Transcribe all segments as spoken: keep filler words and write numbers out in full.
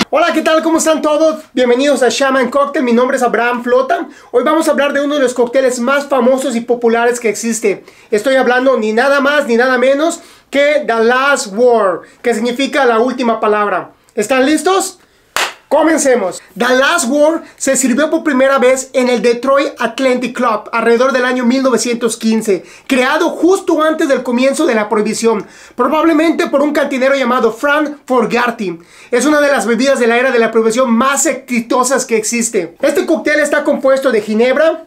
Hola, ¿qué tal? ¿Cómo están todos? Bienvenidos a Shaman Cocktail. Mi nombre es Abraham Flota. Hoy vamos a hablar de uno de los cócteles más famosos y populares que existe. Estoy hablando ni nada más ni nada menos que The Last Word, que significa la última palabra. ¿Están listos? Comencemos. The Last Word se sirvió por primera vez en el Detroit Athletic Club alrededor del año mil novecientos quince, creado justo antes del comienzo de la prohibición, probablemente por un cantinero llamado Frank Fogarty. Es una de las bebidas de la era de la prohibición más exitosas que existe. Este cóctel está compuesto de ginebra,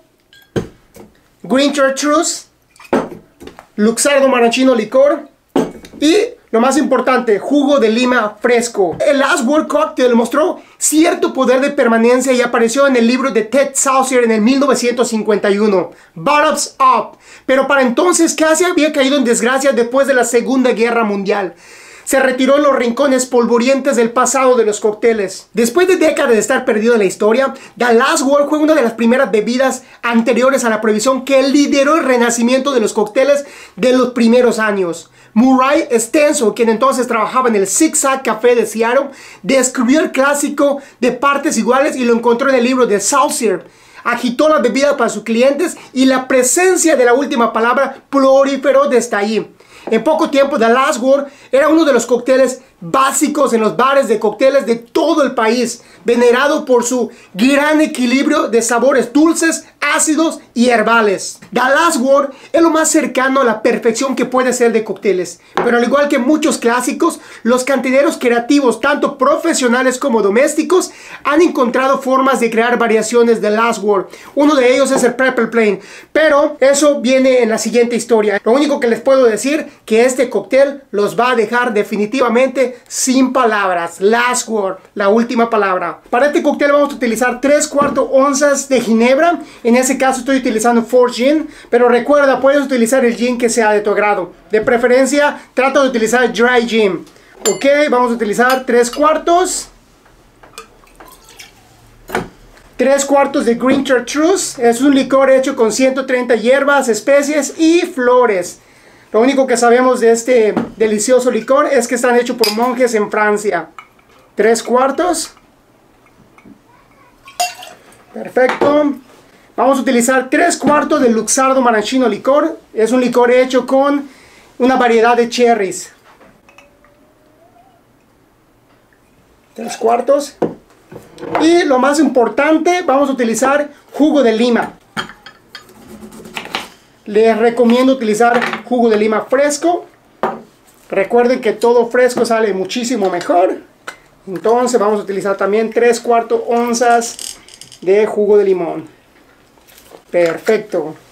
green chartreuse, luxardo maraschino licor y, lo más importante, jugo de lima fresco. El Last Word Cocktail mostró cierto poder de permanencia y apareció en el libro de Ted Saucier en el mil novecientos cincuenta y uno, Bottoms Up. Pero para entonces casi había caído en desgracia después de la Segunda Guerra Mundial. Se retiró en los rincones polvorientos del pasado de los cócteles. Después de décadas de estar perdido en la historia, The Last Word fue una de las primeras bebidas anteriores a la prohibición que lideró el renacimiento de los cócteles de los primeros años. Murray Stenson, quien entonces trabajaba en el Zig Zag Café de Seattle, describió el clásico de partes iguales y lo encontró en el libro de Saucier. Agitó la bebida para sus clientes y la presencia de la última palabra proliferó desde ahí. En poco tiempo, The Last Word era uno de los cócteles básicos en los bares de cócteles de todo el país, venerado por su gran equilibrio de sabores dulces, ácidos y herbales. The Last Word es lo más cercano a la perfección que puede ser de cócteles, pero al igual que muchos clásicos, los cantineros creativos, tanto profesionales como domésticos, han encontrado formas de crear variaciones de Last Word. Uno de ellos es el Pepper Plain, pero eso viene en la siguiente historia. Lo único que les puedo decir que este cóctel los va a dejar definitivamente sin palabras. Last Word, la última palabra. Para este cóctel vamos a utilizar tres cuartos onzas de ginebra. En ese caso estoy utilizando Force Gin, pero recuerda, puedes utilizar el gin que sea de tu agrado. De preferencia, trata de utilizar Dry Gin. Ok, vamos a utilizar tres cuartos. tres cuartos de Green Chartreuse. Es un licor hecho con ciento treinta hierbas, especies y flores. Lo único que sabemos de este delicioso licor es que están hechos por monjes en Francia. tres cuartos. Perfecto. Vamos a utilizar tres cuartos de luxardo maraschino licor. Es un licor hecho con una variedad de cherries. tres cuartos. Y lo más importante, vamos a utilizar jugo de lima. Les recomiendo utilizar jugo de lima fresco. Recuerden que todo fresco sale muchísimo mejor. Entonces vamos a utilizar también tres cuartos onzas de jugo de limón. Perfecto.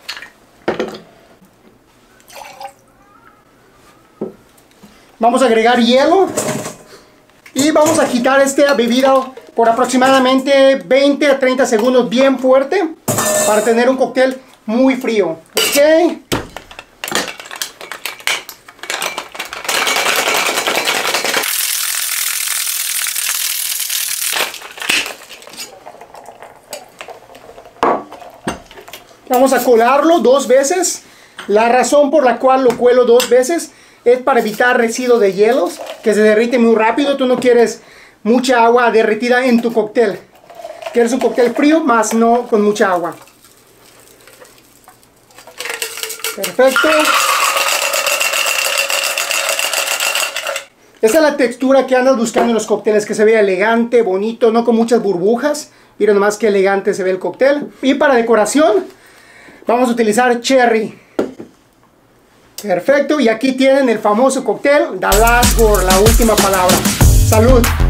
Vamos a agregar hielo. Y vamos a agitar esta bebida por aproximadamente veinte a treinta segundos bien fuerte. Para tener un cóctel muy frío. Ok. Vamos a colarlo dos veces. La razón por la cual lo cuelo dos veces es para evitar residuos de hielos que se derriten muy rápido. Tú no quieres mucha agua derretida en tu cóctel. Quieres un cóctel frío, más no con mucha agua. Perfecto. Esta es la textura que andas buscando en los cócteles, que se vea elegante, bonito, no con muchas burbujas. Miren nomás qué elegante se ve el cóctel. Y para decoración vamos a utilizar cherry. Perfecto, y aquí tienen el famoso cóctel The Last Word, la última palabra. ¡Salud!